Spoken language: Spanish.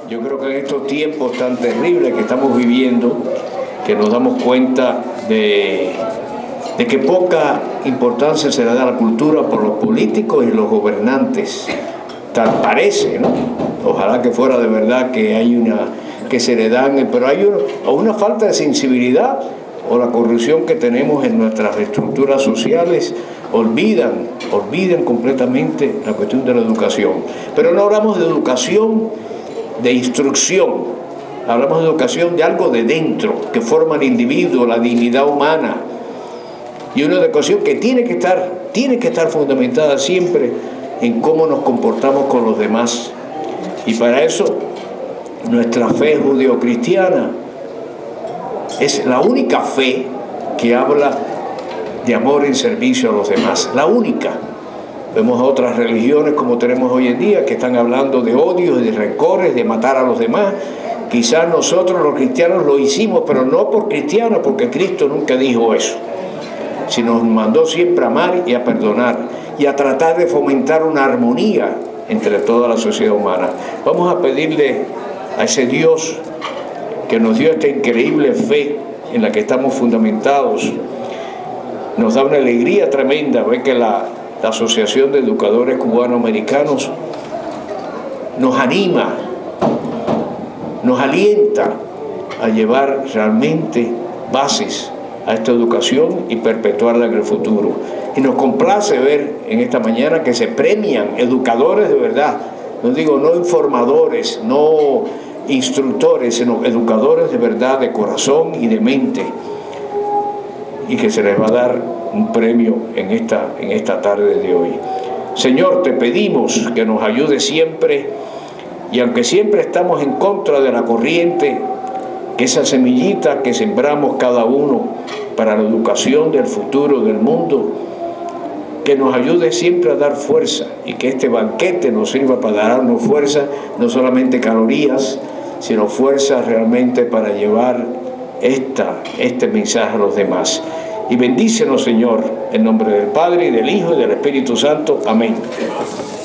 Yo creo que en estos tiempos tan terribles que estamos viviendo, que nos damos cuenta de que poca importancia se le da a la cultura por los políticos y los gobernantes. Tal parece, ¿no? Ojalá que fuera de verdad que que se le dan, pero hay una falta de sensibilidad o la corrupción que tenemos en nuestras estructuras sociales. Olvidan completamente la cuestión de la educación. Pero no hablamos de educación de instrucción, hablamos de educación de algo de dentro, que forma al individuo, la dignidad humana, y una educación que tiene que estar fundamentada siempre en cómo nos comportamos con los demás. Y para eso nuestra fe judeocristiana es la única fe que habla de amor en servicio a los demás, la única. Vemos a otras religiones como tenemos hoy en día que están hablando de odios y de rencores, de matar a los demás. Quizás nosotros los cristianos lo hicimos, pero no por cristianos, porque Cristo nunca dijo eso, sino nos mandó siempre a amar y a perdonar y a tratar de fomentar una armonía entre toda la sociedad humana. Vamos a pedirle a ese Dios que nos dio esta increíble fe en la que estamos fundamentados. Nos da una alegría tremenda ver que la Asociación de Educadores Cubano-Americanos nos anima, nos alienta a llevar realmente bases a esta educación y perpetuarla en el futuro. Y nos complace ver en esta mañana que se premian educadores de verdad, no digo no informadores, no instructores, sino educadores de verdad, de corazón y de mente, y que se les va a dar un premio en esta tarde de hoy. Señor, te pedimos que nos ayude siempre, y aunque siempre estamos en contra de la corriente, que esa semillita que sembramos cada uno para la educación del futuro del mundo, que nos ayude siempre a dar fuerza, y que este banquete nos sirva para darnos fuerza, no solamente calorías, sino fuerza realmente para llevar este mensaje a los demás. Y bendícenos, Señor, en nombre del Padre, y del Hijo, y del Espíritu Santo. Amén.